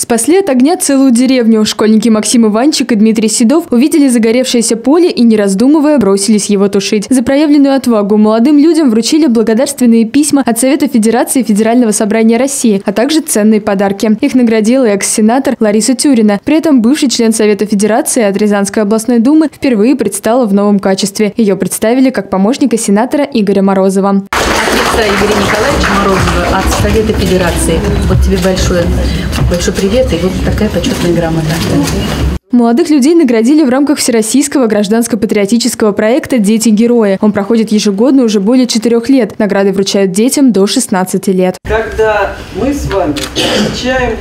Спасли от огня целую деревню. Школьники Максим Иванчик и Дмитрий Седов увидели загоревшееся поле и, не раздумывая, бросились его тушить. За проявленную отвагу молодым людям вручили благодарственные письма от Совета Федерации и Федерального собрания России, а также ценные подарки. Их наградила экс-сенатор Лариса Тюрина. При этом бывший член Совета Федерации от Рязанской областной думы впервые предстала в новом качестве. Ее представили как помощника сенатора Игоря Морозова. От лица Игоря Николаевича Морозова от Совета Федерации. Вот тебе большой привет и вот такая почетная грамота. Молодых людей наградили в рамках всероссийского гражданско-патриотического проекта «Дети-герои». Он проходит ежегодно уже более 4 лет. Награды вручают детям до 16 лет. Когда мы с вами отмечаем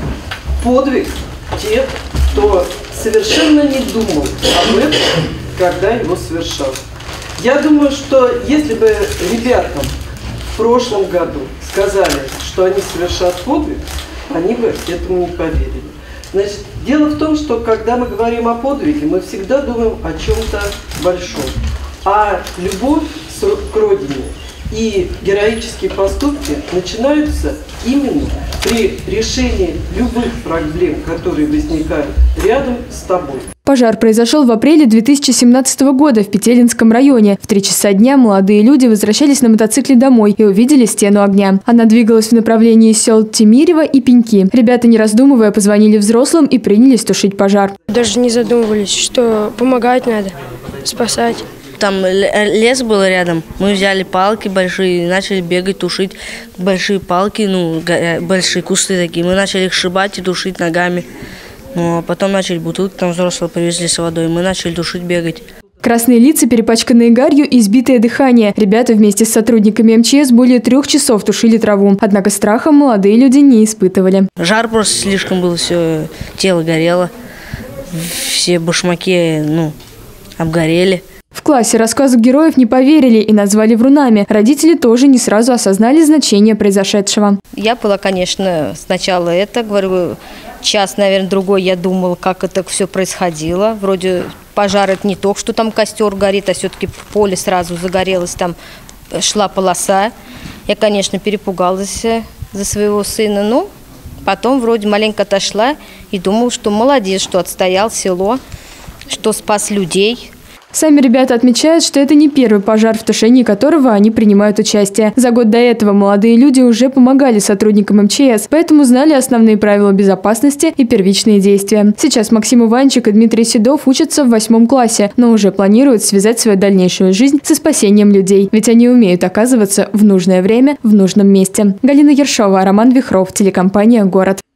подвиг тех, кто совершенно не думал об этом, когда его совершал. Я думаю, что если бы ребятам в прошлом году сказали, что они совершат подвиг, они бы этому не поверили. Значит, дело в том, что когда мы говорим о подвиге, мы всегда думаем о чем-то большом. А любовь к родине и героические поступки начинаются именно при решении любых проблем, которые возникают рядом с тобой. Пожар произошел в апреле 2017 года в Петелинском районе. В 3 часа дня молодые люди возвращались на мотоцикле домой и увидели стену огня. Она двигалась в направлении сел Тимирево и Пеньки. Ребята, не раздумывая, позвонили взрослым и принялись тушить пожар. Даже не задумывались, что помогать надо, спасать. Там лес был рядом, мы взяли палки большие, начали бегать, тушить большие палки, большие кусты такие. Мы начали их сшибать и тушить ногами. Ну, а потом начали бутылки, там взрослые повезли с водой, мы начали тушить, бегать. Красные лица, перепачканные гарью и избитое дыхание. Ребята вместе с сотрудниками МЧС более 3 часов тушили траву. Однако страха молодые люди не испытывали. Жар просто слишком был, все тело горело, все башмаки, обгорели. В классе рассказу героев не поверили и назвали врунами. Родители тоже не сразу осознали значение произошедшего. Я была, конечно, сначала говорю, час, наверное, другой я думала, как это все происходило. Вроде пожар это не то, что там костер горит, а все-таки поле сразу загорелось, там шла полоса. Я, конечно, перепугалась за своего сына, но потом вроде маленько отошла и думала, что молодец, что отстоял село, что спас людей. Сами ребята отмечают, что это не первый пожар, в тушении которого они принимают участие. За год до этого молодые люди уже помогали сотрудникам МЧС, поэтому знали основные правила безопасности и первичные действия. Сейчас Максим Иванчик и Дмитрий Седов учатся в 8 классе, но уже планируют связать свою дальнейшую жизнь со спасением людей. Ведь они умеют оказываться в нужное время, в нужном месте. Галина Ершова, Роман Вихров, телекомпания «Город».